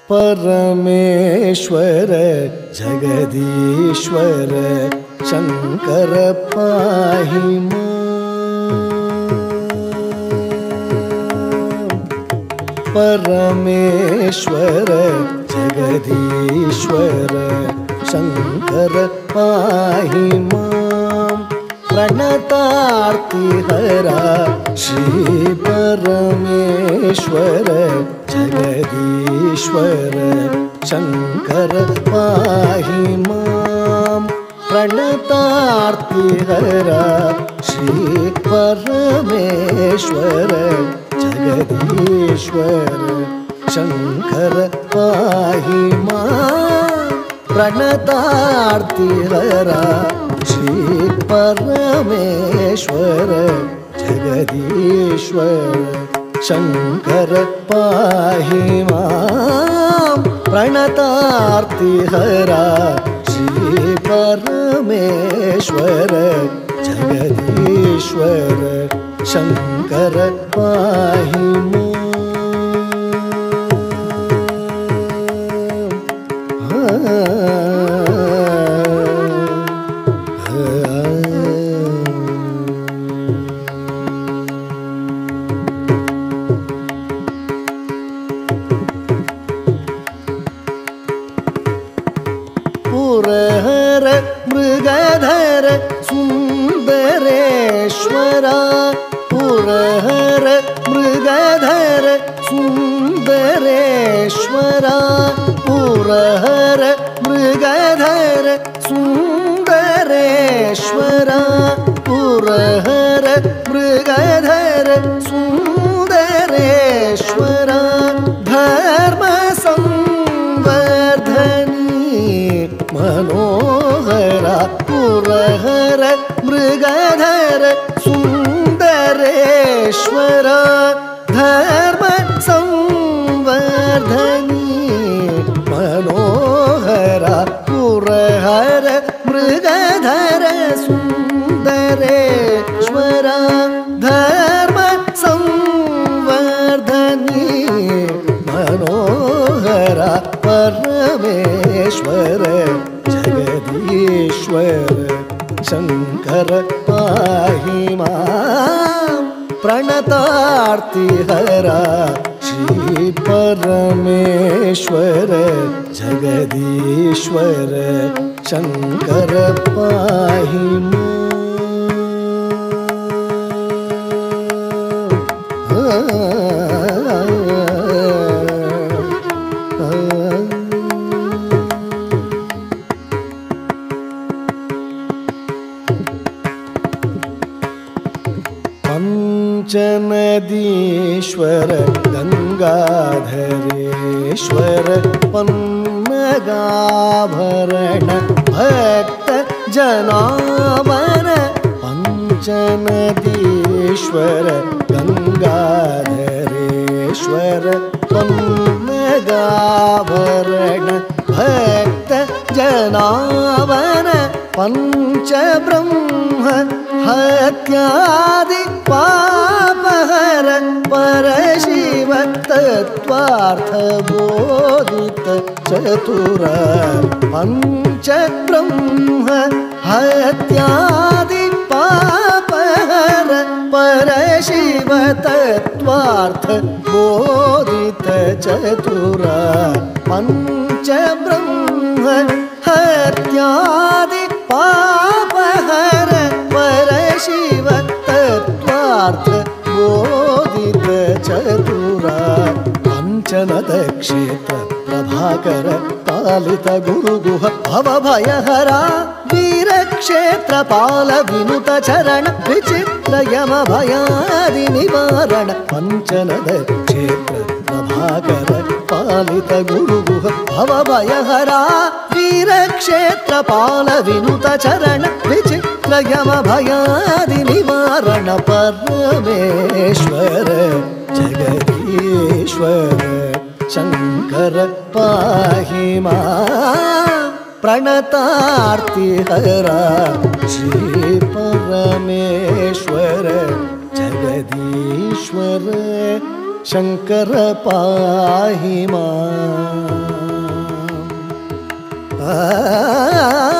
परमेश्वर जगदीश्वर शंकर पाहि मां। परमेश्वर जगदीश्वर शंकर पाहि मां। प्रणतार्ति हरा श्री परमेश्वर जगदीश्वर शंकर पाहि मां। प्रणतार्ति हरा श्री परमेश्वर जगदीश्वर शंकर पाहि मां। प्रणतार्ति हरा श्री परमेश्वर जगदीश्वर शंकर पाहि मां। प्रणतार्ति हरा श्री परमेश्वर जगदीश्वर शंकर पाहि मां। पुरहर मृगधर सुंदरेश्वर। पुरहर मृगधर सुंदरेश्वर। पुरहर मृगधर सुंदरेश्वर। पुरहर मृगधर सुंदरेश्वर। धर्म संवर्धनी मनोहरा। पुरहर मृगधर सुंदरेश्वर। धर्म संवर्धनी मनोहरा। पुरहर मृगधर सुंदरेश्वर। धर्म संवर्धनी मनोहरा। परमेश्वर जगदीश्वर शंकर पाहि मां। प्रणतार्ति हरा श्री परमेश्वर जगदीश्वर शंकर पाहि मां। पंचनदीश्वर गंगाधरेश्वर पन्नगाभरण भक्त जनाभर। पंचनदीश्वर गंगाधरेश्वर पन्नगाभरण भक्त जनाभर। पंचब्रह्म हत्यादि पापहर परशिव तत्त्वार्थ बोधित चतुर। पंचब्रह्म हत्यादि पापहर परशिव तत्त्वार्थ बोधित चतुर। पंचब्रह्म हत्यादि पापहर परशिव तत्त्वार्थ बोधित चतुर। पंचनद क्षेत्र प्रभाकर पालित गुरुगुह भवभयहरा। वीरक्षेत्र पाल विनुत चरण विचित्र यम भयादि निवारण। पंचनद क्षेत्र प्रभाकर पालित गुरुगुह भवभयहरा। वीरक्षेत्र पाल विनुत चरण विचित्र यम भयादि निवारण। परमेश्वर जगदीश्वर शंकर पाहि मां। प्रणतार्ति हरा श्री परमेश्वर जगदीश्वर ಶಂಕರ ಪಾಹಿ ಮಾಂ.